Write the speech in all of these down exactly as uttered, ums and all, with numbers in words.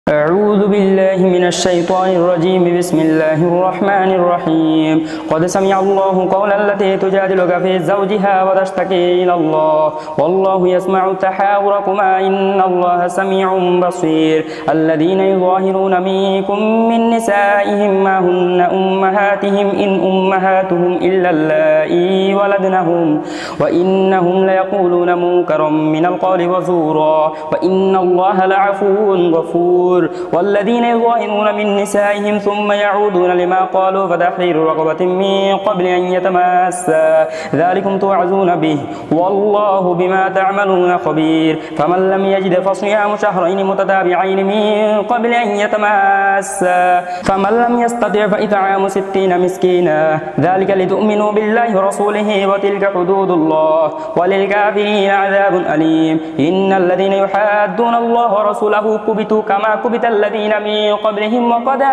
أعوذ بالله من الشيطان الرجيم. بسم الله الرحمن الرحيم. قد سمع الله قول التي تجادلك في زوجها وتشتكي إلى الله والله يسمع تحاوركما إن الله سميع بصير. الذين يظاهرون منكم من نسائهم ما هن أمهاتهم إن أمهاتهم إلا اللائي ولدنهم وإنهم ليقولون منكرا من القول وزورا وإن الله لعفو غفور. والذين يظاهرون من نسائهم ثم يعودون لما قالوا فتحرير رقبة من قبل أن يتماسا ذلكم توعظون به والله بما تعملون خبير. فمن لم يجد فصيام شهرين متتابعين من قبل أن يتماسا فمن لم يستطع فإطعام ستين مسكينا ذلك لتؤمنوا بالله ورسوله وتلك حدود الله وللكافرين عذاب أليم. إن الذين يحادون الله ورسوله كبتوا كما كبت الذين من قبلهم وقد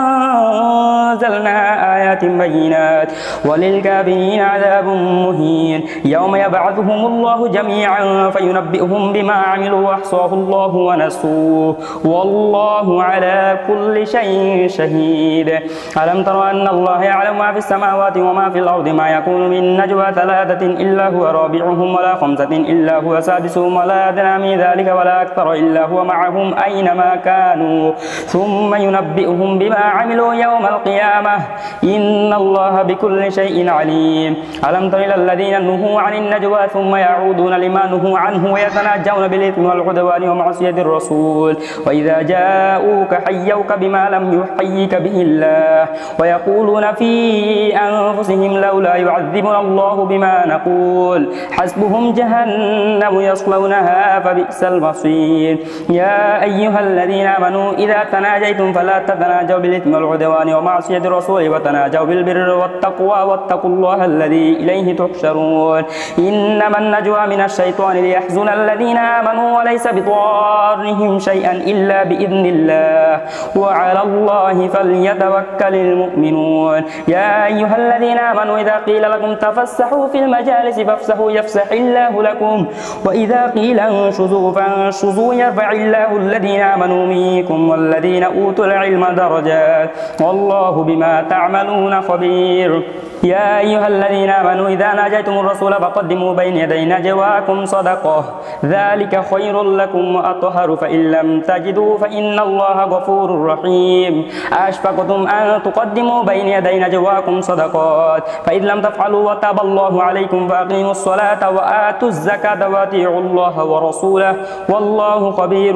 أنزلنا آيات بينات وللكافرين عذاب مهين. يوم يبعثهم الله جميعا فينبئهم بما عملوا وأحصاه الله ونسوه والله على كل شيء شهيد. ألم تروا أن الله يعلم ما في السماوات وما في الأرض ما يكون من نجوى ثلاثة إلا هو رابعهم ولا خمسة إلا هو سادسهم ولا أدنى من ذلك ولا أكثر إلا هو معهم أينما كانوا ثم ينبئهم بما عملوا يوم القيامة إن الله بكل شيء عليم. ألم تر إلى الذين نهوا عن النجوى ثم يعودون لما نهوا عنه ويتناجون بالإثم والعدوان ومعصية الرسول وإذا جاءوك حيوك بما لم يحيك به الله ويقولون في أنفسهم لولا يعذبنا الله بما نقول حسبهم جهنم يصلونها فبئس المصير. يا أيها الذين آمنوا إذا تناجيتم فلا تتناجوا بالإثم والعدوان ومعصية الرسول وتناجوا بالبر والتقوى واتقوا الله الذي إليه تحشرون. إنما النجوى من الشيطان ليحزن الذين آمنوا وليس بضارهم شيئا إلا بإذن الله وعلى الله فليتوكل المؤمنون. يا أيها الذين آمنوا إذا قيل لكم تفسحوا في المجالس فافسحوا يفسح الله لكم وإذا قيل انشزوا فانشزوا يرفع الله الذين آمنوا منكم والذين أوتوا العلم درجات والله بما تعملون خبير. يا أيها الذين آمنوا إذا ناجيتم الرسول فقدموا بين يدي نجواكم صدقة ذلك خير لكم وأطهر فإن لم تجدوا فإن الله غفور رحيم. أشفقتم أن تقدموا بين يدي نجواكم صدقات فإن لم تفعلوا وتاب الله عليكم فأقيموا الصلاة وآتوا الزكاة وأطيعوا الله ورسوله والله خبير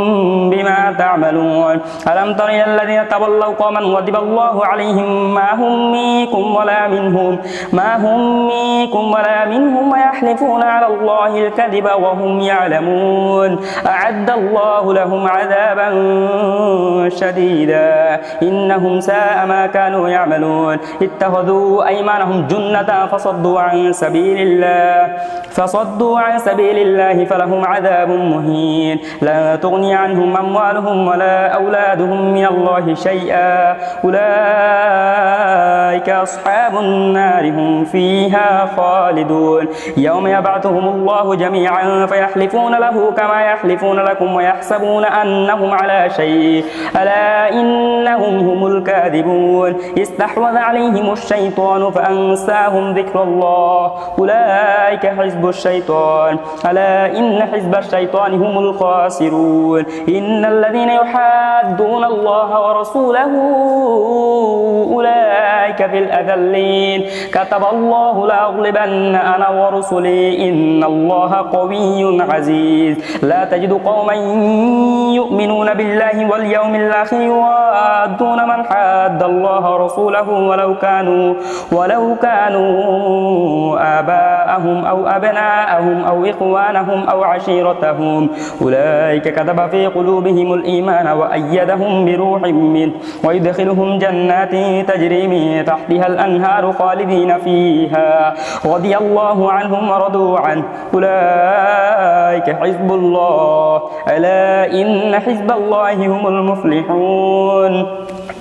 بما تعملون. ألم تر إلى الذين تولوا قوما غضب الله عليهم ما هم منكم ولا منهم ما هم منكم ولا منهم ويحلفون على الله الكذب وهم يعلمون أعد الله لهم عذابا شديدا إنهم ساء ما كانوا يعملون. اتخذوا أيمانهم جنة فصدوا عن سبيل الله فصدوا عن سبيل الله فلهم عذاب مهين. لا تغني عنهم أموالهم ولا أولادهم من الله شيئا أولئك أصحاب النار هم فيها خالدون. يوم يبعثهم الله جميعا فيحلفون له كما يحلفون لكم ويحسبون أنهم على شيء ألا إنهم هم الكاذبون. استحوذ عليهم الشيطان فأنساهم ذكر الله أولئك حزب الشيطان ألا إن حزب الشيطان هم الخاسرون. إن الذين يحادون الله ورسوله أولئك في الأذلين كتب الله لأغلبن أنا ورسلي إن الله قوي عزيز. لا تجد قوما يؤمنون بالله واليوم الآخر يوادون من حاد الله ورسوله ولو كانوا ولو كانوا آباءهم أو أبناءهم أو إخوانهم أو عشيرتهم أولئك كتب في قلوبهم الإيمان وأيدهم بروح منه ويدخلهم جنات تجري من تحتها الأنهار خالدين فيها رضي الله عنهم ورضوا عنه أولئك حزب الله ألا إن حزب الله هم المفلحون.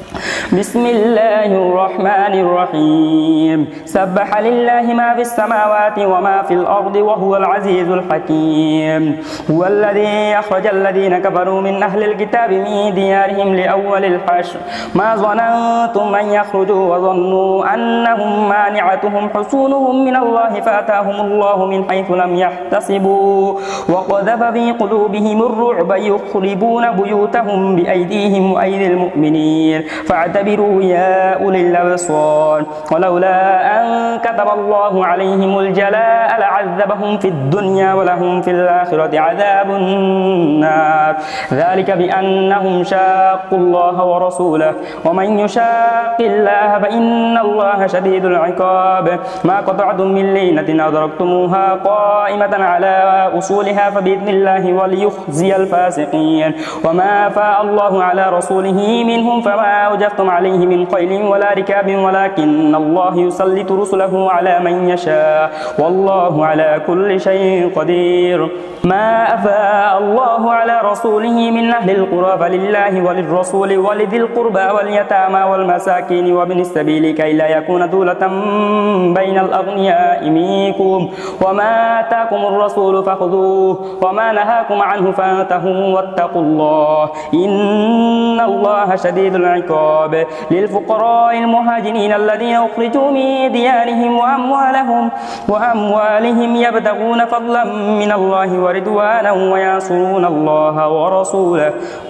بسم الله الرحمن الرحيم سبح لله ما في السماوات وما في الأرض وهو العزيز الحكيم هو الذي أخرج الذين كفروا من أهل الكتاب من ديارهم لأول الحشر ما ظننتم أن يخرجوا وظنوا أنهم مانعتهم حصونهم من الله فأتاهم الله من حيث لم يحتسبوا وقذف في قلوبهم الرعب يخربون بيوتهم بأيديهم وأيدي المؤمنين فاعتبروا يا أولي الأبصار ولولا أن كتب الله عليهم الجلاء لعذبهم في الدنيا ولهم في الآخرة عذاب النار ذلك بأنهم شاقوا الله ورسوله ومن يشاق الله فإن الله شديد العقاب ما قطعتم من لينة أدركتموها قائمة على أصولها فبإذن الله وليخزي الفاسقين وما أفاء الله على رسوله منهم فما أوجفتم عليه من خيل ولا ركاب ولكن الله يسلط رسله على من يشاء والله على كل شيء قدير ما أفاء الله على رسوله من أهل القرى فلله وللرسول ولذي القربى واليتامى والمساكين وابن السبيل كي لا يكون دولة بين الأغنياء منكم وما آتاكم الرسول فخذوه وما نهاكم عنه فانتهوا واتقوا الله إن الله شديد العقاب للفقراء المهاجرين الذين أخرجوا من ديارهم وأموالهم وأموالهم يبتغون فضلا من الله ورضوانا وينصرون الله ورسوله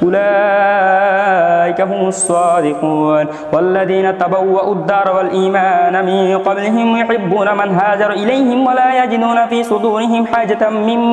أولئك هم الصادقون والذين تبوأوا الدار والإيمان من قبلهم يحبون من هاجر إليهم ولا يجدون في صدورهم حاجة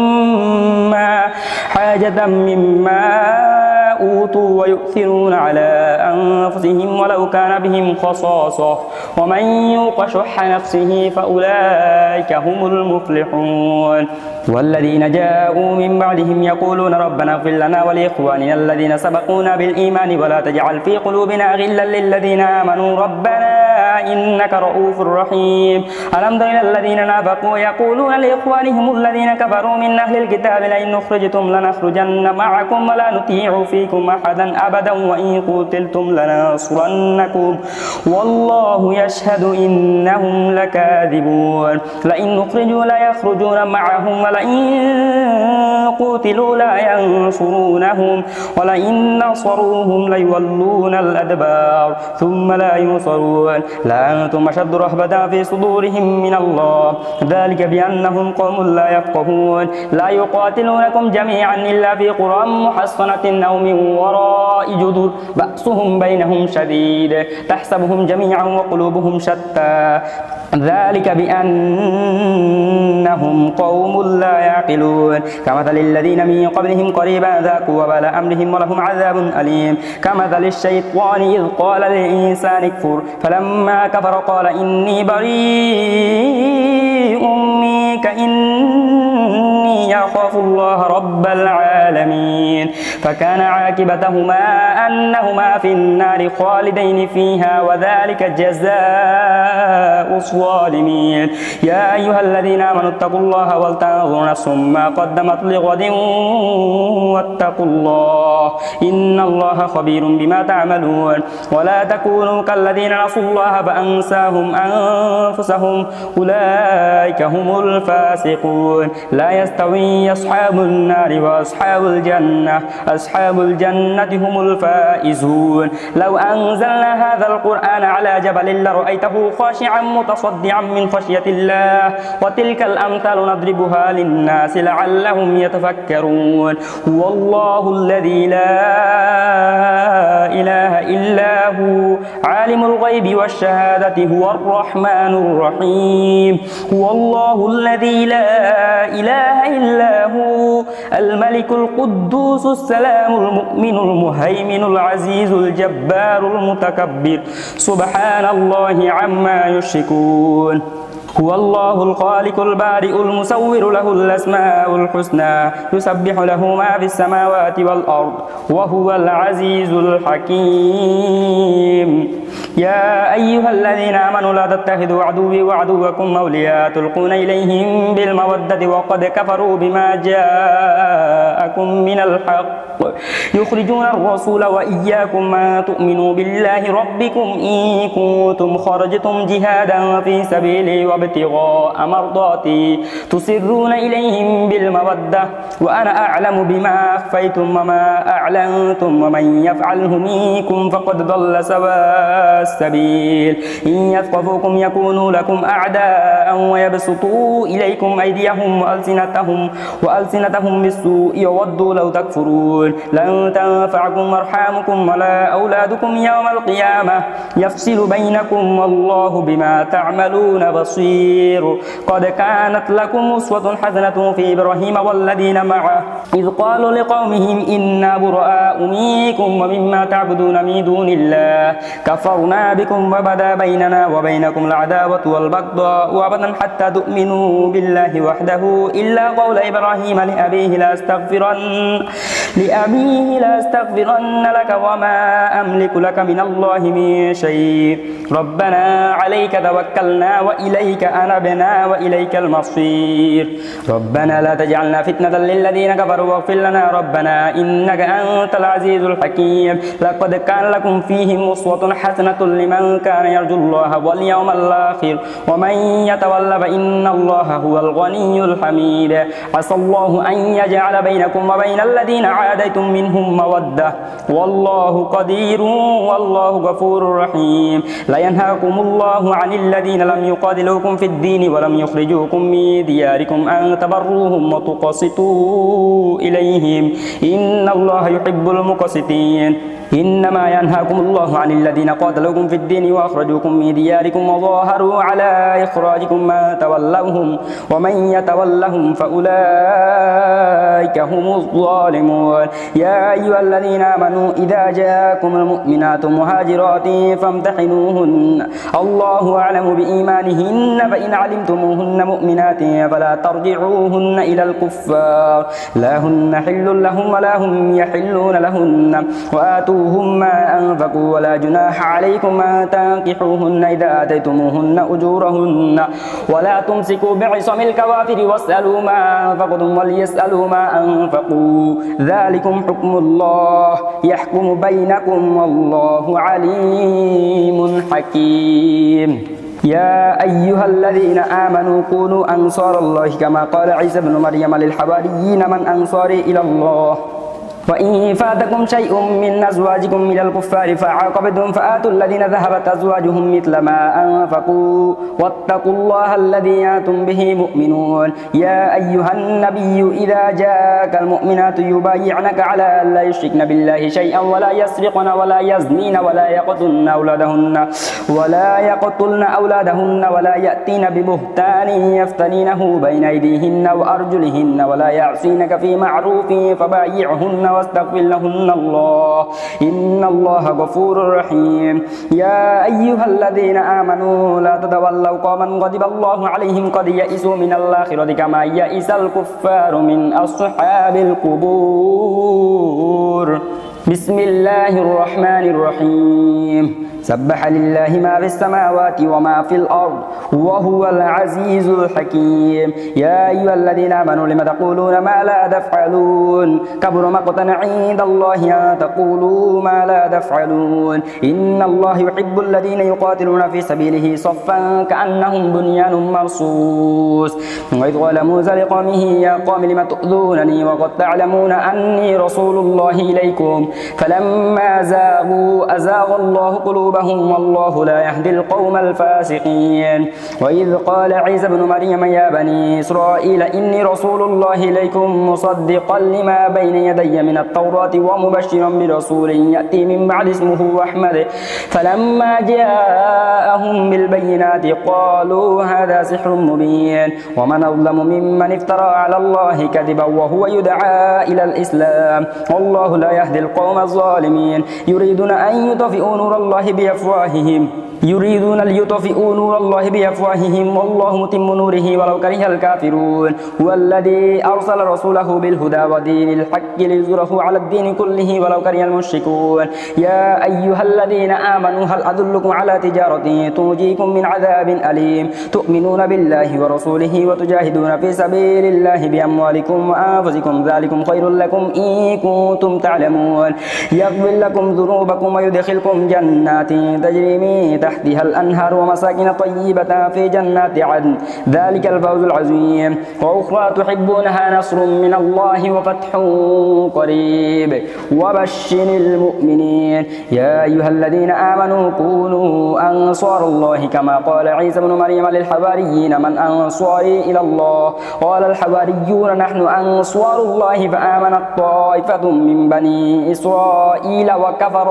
مما حاجة مما أوتوا ويؤثرون على أنفسهم ولو كان بهم خصاصة ومن يوق شح نفسه فأولئك هم المفلحون والذين جاءوا من بعدهم يقولون ربنا اغفر لنا ولإخواننا الذين سبقونا بالإيمان ولا تجعل في قلوبنا غلا للذين آمنوا ربنا إنك رؤوف رحيم ألم تر إلى الذين نافقوا يقولون لإخوانهم الذين كفروا من أهل الكتاب لئن أخرجتم لنخرجن معكم ولا نطيع فيكم أحدا أبدا وإن قتلتم لننصرنكم والله يشهد إنهم لكاذبون لئن أخرجوا ليخرجون معهم ولئن قتلوا لا ينصرونهم ولئن نصروهم ليولون الأدبار ثم لا ينصرون لأنتم أشد رهبة في صدورهم من الله ذلك بأنهم قوم لا يفقهون لا يقاتلونكم جميعا إلا في قرى محصنة أو من وراء جدر بأسهم بينهم شديد تحسبهم جميعا وقلوبهم شتى ذلك بأنهم قوم لا يعقلون كمثل الذين من قبلهم قريبا ذاقوا وبال أمرهم ولهم عذاب أليم كمثل الشيطان إذ قال للإنسان اكفر فلما كفر قال إني بريء منك إني أخاف الله رب العالمين فكان عاقبتهما أنهما في النار خالدين فيها وذلك جزاء الظالمين يا أيها الذين آمنوا اتقوا الله ولتنظر نفس ما قدمت لغد واتقوا الله إن الله خبير بما تعملون ولا تكونوا كالذين نسوا الله فأنساهم أنفسهم أولئك هم الفاسقون لا يستوي أصحاب النار وأصحاب الجنة أصحاب الجنة هم الفائزون لو أنزلنا هذا القرآن على جبل لرأيته خاشعا متصدعا من خشية الله وتلك الأمثال نضربها للناس لعلهم يتفكرون هو الله الذي لا إله إلا هو عالم الغيب والشهادة هو الرحمن الرحيم هو الله الذي لا إله إلا هو الملك القدوس السلام المؤمن المهيمن العزيز الجبار المتكبر سبحان الله عما يشركون هو الله الخالق البارئ المصور له الأسماء الحسنى يسبح له ما في السماوات والأرض وهو العزيز الحكيم يا أيها الذين آمنوا لا تتخذوا عدوي وعدوكم أولياء تلقون إليهم بالمودة وقد كفروا بما جاءكم من الحق يخرجون الرسول وإياكم أن تؤمنوا بالله ربكم إن كنتم خرجتم جهادا في سبيلي وابتغاء مرضاتي تسرون إليهم بالمودة وأنا أعلم بما أخفيتم وما أعلنتم ومن يفعله منكم فقد ضل سواء السبيل إن يثقفوكم يكونوا لكم أعداء ويبسطوا إليكم أيديهم وألسنتهم وألسنتهم بالسوء يودوا لو تكفرون لن تنفعكم أرحامكم ولا أولادكم يوم القيامة يفصل بينكم والله بما تعملون بصير قد كانت لكم أسوة حسنة في إبراهيم والذين معه إذ قالوا لقومهم إنا براء منكم ومما تعبدون من دون الله كفرنا بكم وبدا بيننا وبينكم العداوة والبغضاء أبدا حتى تؤمنوا بالله وحده إلا قول إبراهيم لأبيه لأستغفرن لأبيه لأستغفرن لك وما أملك لك من الله من شيء ربنا عليك توكلنا وإليك أنبنا وإليك المصير ربنا لا تجعلنا فتنة للذين كفروا واغفر لنا ربنا إنك أنت العزيز الحكيم لقد كان لكم فيهم أسوة حسنة لمن كان يرجو الله واليوم الآخر ومن يتول فإن الله هو الغني الحميد عسى الله أن يجعل بينكم وبين الذين عاديتم منهم مودة والله قدير والله غفور رحيم لا ينهاكم الله عن الذين لم يقاتلوكم في الدين ولم يخرجوكم من دياركم أن تبروهم وتقسطوا إليهم إن الله يحب المقسطين إنما ينهاكم الله عن الذين قاتلوكم في الدين وأخرجوكم من دياركم وظاهروا على إخراجكم ما تولوهم ومن يتولهم فأولئك هم الظالمون يا أيها الذين آمنوا إذا جاءكم المؤمنات مهاجرات فامتحنوهن الله أعلم بإيمانهن فإن علمتموهن مؤمنات فلا ترجعوهن إلى الكفار لا هن حل لهم ولا هم يحلون لهن وآتوا ما أنفقوا ولا جناح عليكم أن تنكحوهن إذا آتيتموهن أجورهن ولا تمسكوا بعصم الكوافر واسألوا ما أنفقتم وليسألوا ما أنفقوا ذلكم حكم الله يحكم بينكم والله عليم حكيم يا أيها الذين آمنوا كونوا أنصار الله كما قال عيسى بن مريم للحواريين من أنصاري إلى الله وإن فاتكم شيء من أزواجكم إلى الكفار فعاقبتم فآتوا الذين ذهبت أزواجهم مثل ما أنفقوا واتقوا الله الذي أنتم به مؤمنون يا أيها النبي إذا جاءك المؤمنات يبايعنك على أن لا يشركن بالله شيئا ولا يسرقن ولا يزنين ولا يقتلن أولادهن ولا يقتلن أولادهن ولا يأتين ببهتان يفترينه بين أيديهن وأرجلهن ولا يعصينك في معروف فبايعهن واستغفر لهن الله إن الله غفور رحيم يا أيها الذين آمنوا لا تتولوا قوما غضب الله عليهم قد يئسوا من الآخرة كما يئس الكفار من أصحاب القبور بسم الله الرحمن الرحيم سبح لله ما في السماوات وما في الأرض وهو العزيز الحكيم يا أيها الذين آمنوا لم تقولون ما لا تفعلون كبر مقتا عند الله أن تقولوا ما لا تفعلون إن الله يحب الذين يقاتلون في سبيله صفا كأنهم بنيان مرصوص وإذ قال موسى لقومه يا قوم لم تؤذونني وقد تعلمون أني رسول الله إليكم فلما زاغوا أزاغ الله قلوبهم والله لا يهدي القوم الفاسقين وإذ قال عيسى بن مريم يا بني إسرائيل إني رسول الله إليكم مصدقا لما بين يدي من التوراة ومبشرا برسول يأتي من بعد اسمه أحمد فلما جاءهم بالبينات قالوا هذا سحر مبين ومن أظلم ممن افترى على الله كذبا وهو يدعى إلى الإسلام والله لا يهدي القوم الظالمين يريدون أن يطفئوا نور الله بأفواههم يريدون ليطفئوا نور الله بأفواههم والله متم نوره ولو كره الكافرون هو الذي أرسل رسوله بالهدى ودين الحق ليظهره على الدين كله ولو كره المشركون يا أيها الذين آمنوا هل أدلكم على تجارة تنجيكم من عذاب أليم تؤمنون بالله ورسوله وتجاهدون في سبيل الله بأموالكم وأنفسكم ذلكم خير لكم إن كنتم تعلمون يغفر لكم ذنوبكم ويدخلكم جنات تجري من تحتها الأنهار ومساكن طيبة في جنات عدن ذلك الفوز العظيم وأخرى تحبونها نصر من الله وفتح قريب وبشر المؤمنين يا أيها الذين آمنوا كونوا أنصار الله كما قال عيسى بن مريم للحواريين من أنصاري إلى الله قال الحواريون نحن أنصار الله فآمنت طائفة من بني إسرائيل وكفر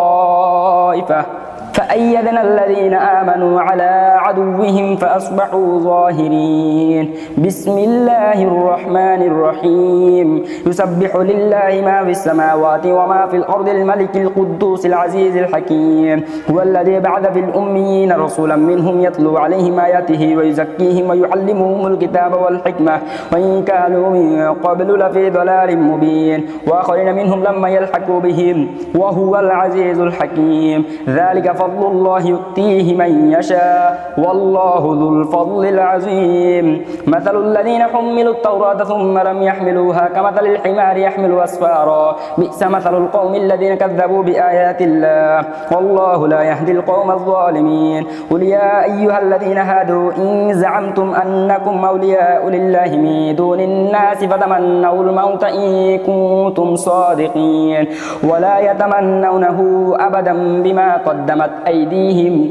الطائفة فأيدنا الذين آمنوا على عدوهم فأصبحوا ظاهرين بسم الله الرحمن الرحيم يسبح لله ما في السماوات وما في الأرض الملك القدوس العزيز الحكيم هو الذي بعث في الأميين رسولا منهم يتلو عليهم آياته ويزكيهم ويعلمهم الكتاب والحكمة وإن كانوا من قبل لفي ضلال مبين وآخرين منهم لما يلحقوا بهم وهو العزيز الحكيم ذلك فضل الله يؤتيه من يشاء والله ذو الفضل العظيم مثل الذين حملوا التوراة ثم لم يحملوها كمثل الحمار يحمل أسفارا بئس مثل القوم الذين كذبوا بآيات الله والله لا يهدي القوم الظالمين قل يا أيها الذين هادوا إن زعمتم أنكم أولياء لله من دون الناس فتمنوا الموت إن كنتم صادقين ولا يتمنونه أبدا بما قدمت أيديهم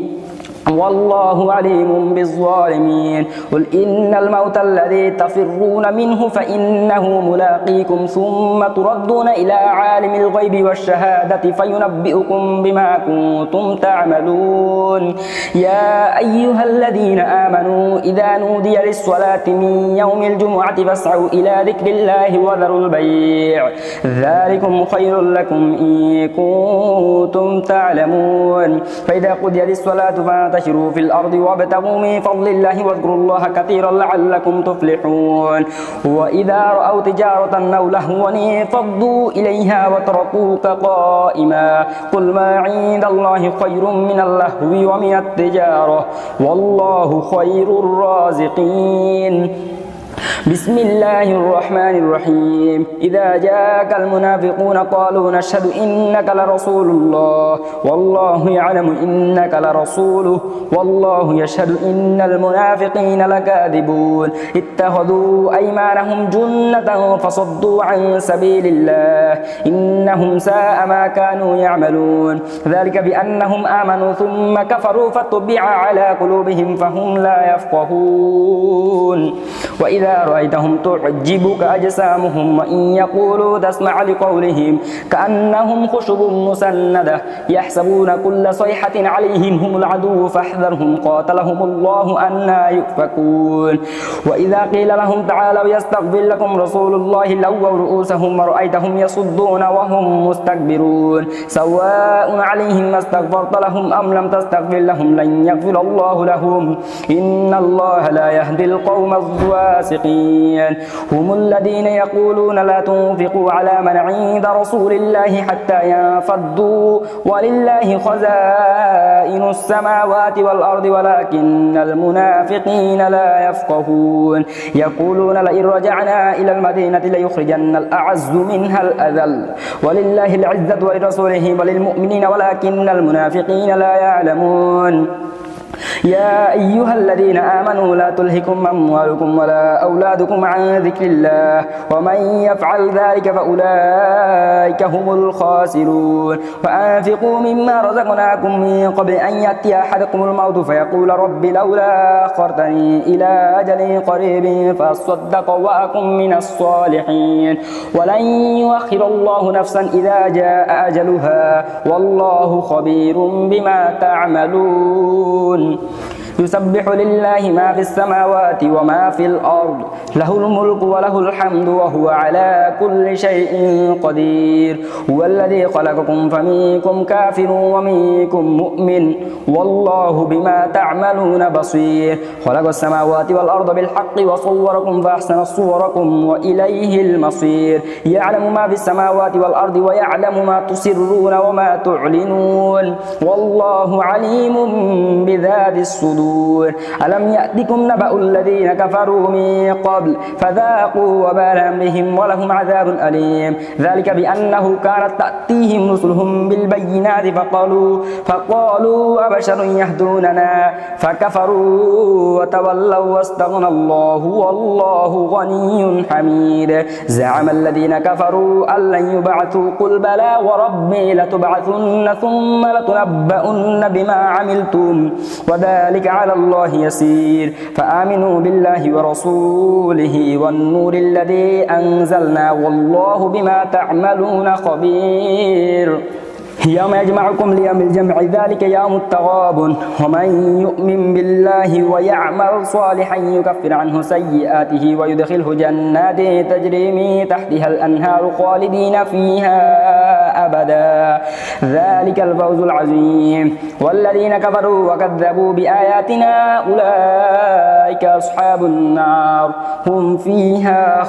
والله عليم بالظالمين قل إن الموت الذي تفرون منه فإنه ملاقيكم ثم تردون إلى عالم الغيب والشهادة فينبئكم بما كنتم تعملون يا أيها الذين آمنوا إذا نودي للصلاة من يوم الجمعة فاسعوا إلى ذكر الله وذروا البيع ذلكم خير لكم إن كنتم تعلمون فإذا قضيت الصلاة فانتشروا في الأرض وابتغوا من فضل الله واذكروا الله كثيرا لعلكم تفلحون وإذا رأوا تجارة أو لهوا انفضوا إليها وتركوك قائما قل ما عند الله خير من اللهو ومن التجارة والله خير الرازقين بسم الله الرحمن الرحيم إذا جاءك المنافقون قالوا نشهد إنك لرسول الله والله يعلم إنك لرسوله والله يشهد إن المنافقين لكاذبون اتخذوا أيمانهم جنة فصدوا عن سبيل الله إنهم ساء ما كانوا يعملون ذلك بأنهم آمنوا ثم كفروا فطبع على قلوبهم فهم لا يفقهون وإذا رأيتهم تعجبك أجسامهم وإن يقولوا تسمع لقولهم كأنهم خشب مسندة يحسبون كل صيحة عليهم هم العدو فاحذرهم قاتلهم الله أنى يؤفكون وإذا قيل لهم تعالوا يستغفر لكم رسول الله لووا رؤوسهم ورأيتهم يصدون وهم مستكبرون سواء عليهم ما استغفرت لهم أم لم تستغفر لهم لن يغفر الله لهم إن الله لا يهدي القوم الفاسقين هم الذين يقولون لا تنفقوا على من عند رسول الله حتى ينفضوا ولله خزائن السماوات والأرض ولكن المنافقين لا يفقهون يقولون لئن رجعنا إلى المدينة ليخرجن الأعز منها الأذل ولله العزة ولرسوله وللمؤمنين ولكن المنافقين لا يعلمون يا أيها الذين آمنوا لا تلهكم أموالكم ولا أولادكم عن ذكر الله ومن يفعل ذلك فأولئك هم الخاسرون وأنفقوا مما رزقناكم من قبل أن يأتي أحدكم الموت فيقول رب لولا أخرتني إلى أجل قريب فأصدق وأكن من الصالحين ولن يؤخر الله نفسا إذا جاء أجلها والله خبير بما تعملون يسبح لله ما في السماوات وما في الأرض له الملك وله الحمد وهو على كل شيء قدير هو الذي خلقكم فمنكم كافر ومنكم مؤمن والله بما تعملون بصير خلق السماوات والأرض بالحق وصوركم فأحسن صوركم وإليه المصير يعلم ما في السماوات والأرض ويعلم ما تسرون وما تعلنون والله عليم بذات الصدور ألم يأتكم نبأ الذين كفروا من قبل فذاقوا وبال أمرهم ولهم عذاب أليم ذلك بأنه كانت تأتيهم رسلهم بالبينات فقالوا فقالوا أبشر يهدوننا فكفروا وتولوا واستغنى الله والله غني حميد زعم الذين كفروا أن لن يبعثوا قل بلى وربي لتبعثن ثم لتنبؤن بما عملتم وذلك على الله يسير فآمنوا بالله ورسوله والنور الذي أنزلنا والله بما تعملون خبير يوم يجمعكم ليوم الجمع ذلك يوم التغابن ومن يؤمن بالله ويعمل صالحا يكفر عنه سيئاته ويدخله جنات تجري من تحتها الأنهار خالدين فيها أبدا ذلك الفوز العظيم والذين كفروا وكذبوا بآياتنا أولئك أصحاب النار هم فيها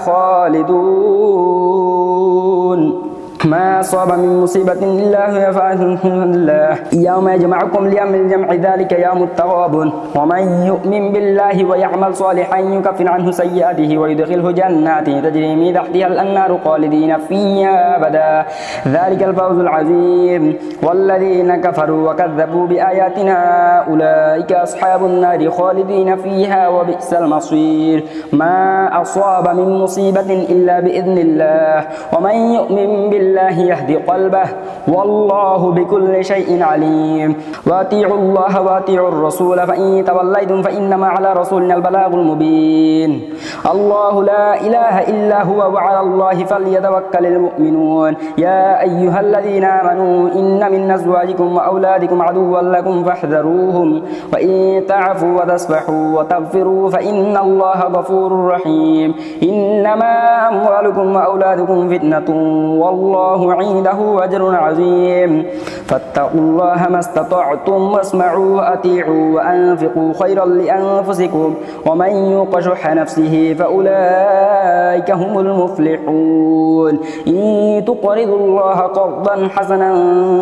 خالدون ما أصاب من مصيبة إلا هي فعل الله يوم يجمعكم ليوم الجمع ذلك يوم التغابن ومن يؤمن بالله ويعمل صالحا يكفر عنه سيئاته ويدخله جنات تجري من تحتها الأنهار خالدين فيها أبدا ذلك الفوز العظيم والذين كفروا وكذبوا بآياتنا أولئك أصحاب النار خالدين فيها وبئس المصير ما أصاب من مصيبة إلا بإذن الله ومن يؤمن بالله الله يهدي قلبه والله بكل شيء عليم وأطيعوا الله وأطيعوا الرسول فإن توليتم فإنما على رسولنا البلاغ المبين الله لا إله إلا هو وعلى الله فليتوكل المؤمنون يا أيها الذين آمنوا إن من أزواجكم وأولادكم عدوا لكم فاحذروهم وإن تعفوا وتصفحوا وتغفروا فإن الله غفور رحيم إنما أموالكم وأولادكم فتنة والله الله عنده أجر عظيم فاتقوا الله ما استطعتم واسمعوا وأطيعوا وأنفقوا خيرا لأنفسكم ومن يوق شح نفسه فأولئك هم المفلحون إن تقرضوا الله قرضا حسنا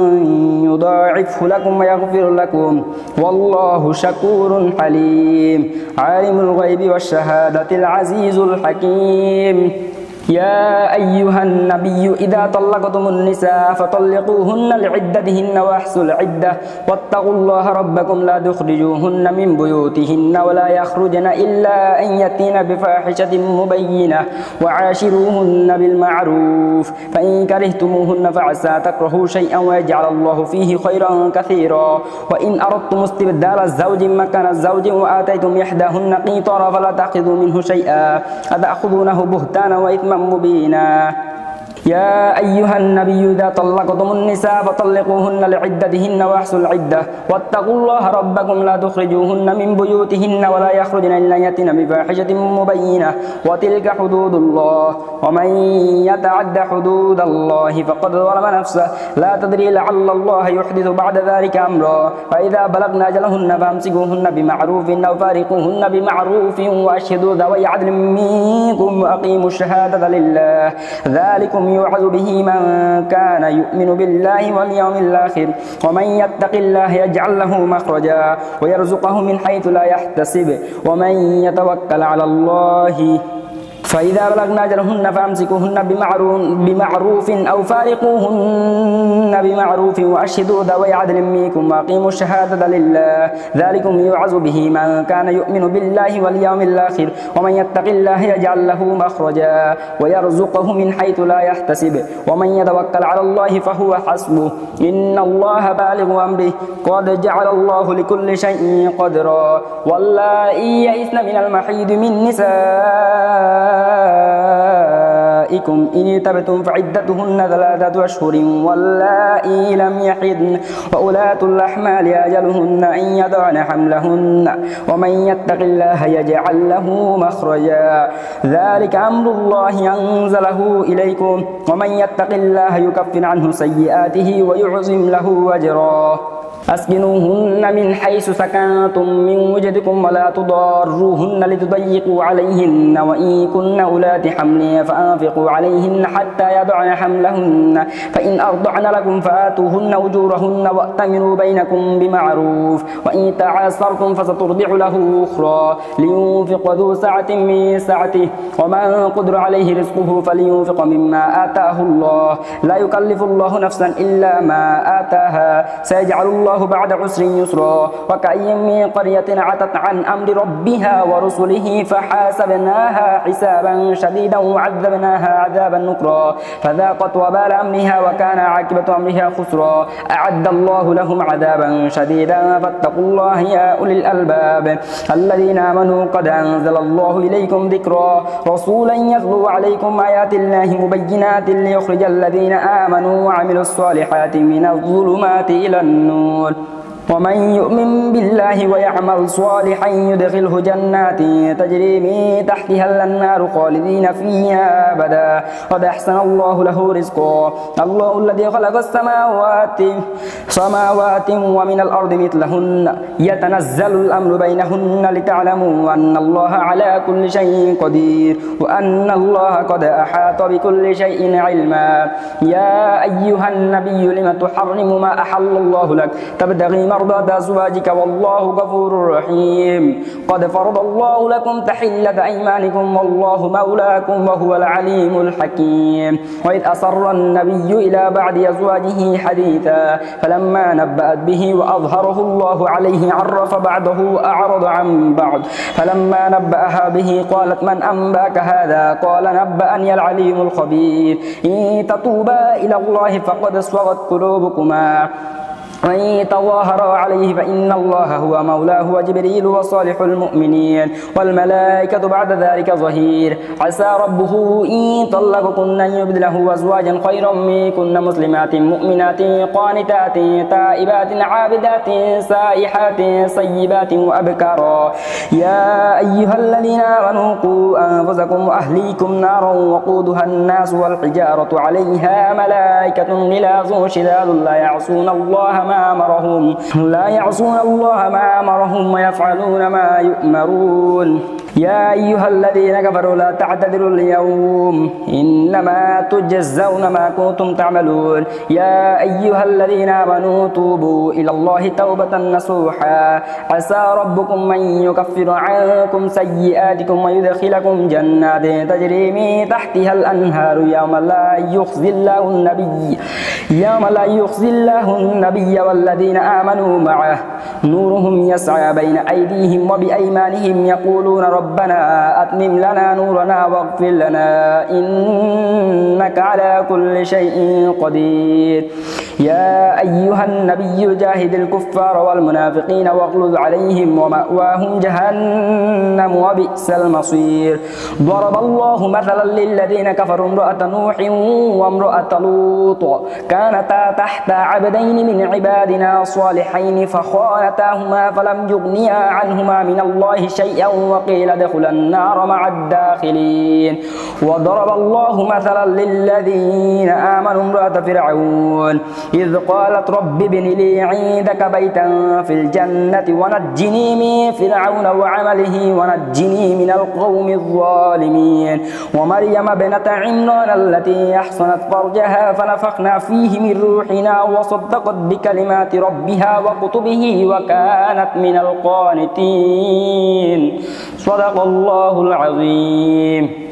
يضاعفه لكم ويغفر لكم والله شكور حليم عالم الغيب والشهادة العزيز الحكيم يا أيها النبي إذا طلقتم النساء فطلقوهن لعدتهن وأحصوا العدة واتقوا الله ربكم لا تخرجوهن من بيوتهن ولا يخرجن إلا أن يأتين بفاحشة مبينة وعاشروهن بالمعروف فإن كرهتموهن فعسى تكرهوا شيئا ويجعل الله فيه خيرا كثيرا وإن أردتم استبدال الزوج مكان الزوج وآتيتم إحداهن قنطارا فلا تأخذوا منه شيئا أتأخذونه بهتانا وإثما مبينا يا أيها النبي إذا طلقتم النساء فطلقوهن لعدتهن وأحصوا العدة واتقوا الله ربكم لا تخرجوهن من بيوتهن ولا يخرجن إلا يأتين بفاحشة مبينة وتلك حدود الله ومن يتعد حدود الله فقد ظلم نفسه لا تدري لعل الله يحدث بعد ذلك أمرا فإذا بلغن أجلهن فامسكوهن بمعروف أو فارقوهن بمعروف وأشهدوا ذوي عدل منكم وأقيموا الشهادة لله ذلكم يوعظ به من كان يؤمن بالله واليوم الآخر ومن يتق الله يجعل له مخرجا ويرزقه من حيث لا يحتسب ومن يتوكل على الله فإذا بلغن أجلهن فأمسكوهن بمعروف أو فارقوهن بمعروف وأشهدوا ذوي عدل منكم وأقيموا الشهادة لله ذلكم يوعظ به من كان يؤمن بالله واليوم الآخر ومن يتق الله يجعل له مخرجا ويرزقه من حيث لا يحتسب ومن يتوكل على الله فهو حسبه إن الله بالغ أمره قد جعل الله لكل شيء قدرا واللائي يئسن من المحيض من نساء نسائكم إن ارتبتم فعدتهن ثلاثة أشهر واللائي لم يحضن وأولاة الأحمال أجلهن أن يضعن حملهن ومن يتق الله يجعل له مخرجا ذلك أمر الله أنزله إليكم ومن يتق الله يكفر عنه سيئاته ويعظم له أجرا أسكنوهن من حيث سكنتم من وجدكم ولا تضاروهن لتضيقوا عليهن وإن كن أولات حمل فأنفقوا عليهن حتى يضعن حملهن فإن أرضعن لكم فآتوهن أجورهن وأتمروا بينكم بمعروف وإن تعاسرتم فسترضع له أخرى لينفق ذو سعة من سعته ومن قدر عليه رزقه فلينفق مما آتاه الله لا يكلف الله نفسا إلا ما آتاها سيجعل الله بعد عسر يسرا وكأي من قرية عتت عن أمر ربها ورسله فحاسبناها حسابا شديدا وعذبناها عذابا نكرا فذاقت وبال أمرها وكان عاقبة أمرها خسرا أعد الله لهم عذابا شديدا فاتقوا الله يا أولي الألباب الذين آمنوا قد أنزل الله إليكم ذكرا رسولا يتلو عليكم آيات الله مبينات ليخرج الذين آمنوا وعملوا الصالحات من الظلمات إلى النور ومن يؤمن بالله ويعمل صالحا يدخله جنات تجري من تحتها الأنهار خالدين فيها أبدا قد أحسن الله له رزقا الله الذي خلق السماوات سماوات ومن الأرض مثلهن يتنزل الأمر بينهن لتعلموا أن الله على كل شيء قدير وأن الله قد أحاط بكل شيء علما يا أيها النبي لم تحرم ما أحل الله لك تبتغي مرضات أزواجك والله غفور رحيم قد فرض الله لكم تحلة أيمانكم والله مولاكم وهو العليم الحكيم وإذ أسر النبي إلى بعض أزواجه حديثا فلما نبأت به وأظهره الله عليه عرف بعضه أعرض عن بعض فلما نبأها به قالت من أنباك هذا قال نبأني العليم الخبير إن تتوبا إلى الله فقد صغت قلوبكما وإن تظاهرا عليه فإن الله هو مولاه وجبريل وصالح المؤمنين والملائكة بعد ذلك ظهير عسى ربه إن طلقكن أن يبدله أزواجا خيرا منكن مسلمات مؤمنات قانتات تائبات عابدات سائحات صيبات وأبكارا يا أيها الذين آمنوا قوا أنفسكم وأهليكم نارا وقودها الناس والحجارة عليها ملائكة غلاظ شداد لا يعصون الله ما أمرهم لا يعصون الله ما أمرهم ويفعلون ما يؤمرون يا أيها الذين كفروا لا تعتذروا اليوم إنما تجزون ما كنتم تعملون يا أيها الذين آمنوا توبوا إلى الله توبة نصوحا عسى ربكم أن يكفر عنكم سيئاتكم ويدخلكم جنات تجري من تحتها الأنهار يوم لا يخزي الله النبي يوم لا يخزي الله النبي والذين آمنوا معه نورهم يسعى بين أيديهم وبأيمانهم يقولون ربنا أتمم لنا نورنا واغفر لنا إنك على كل شيء قدير يا أيها النبي جاهد الكفار والمنافقين واغلظ عليهم ومأواهم جهنم وبئس المصير ضرب الله مثلا للذين كفروا امرأة نوح وامرأة لوط كانتا تحت عبدين من عبادنا صالحين فخانتاهما فلم يغنيا عنهما من الله شيئا وقيل ادخلا النار مع الداخلين وضرب الله مثلا للذين آمنوا امرأة فرعون إذ قالت رب ابن لي عندك بيتا في الجنة ونجني من فرعون وعمله ونجني من القوم الظالمين ومريم ابنة عمران التي أحصنت فرجها فنفخنا فيه من روحنا وصدقت بكلمات ربها وكتبه وكانت من القانتين صدق الله العظيم.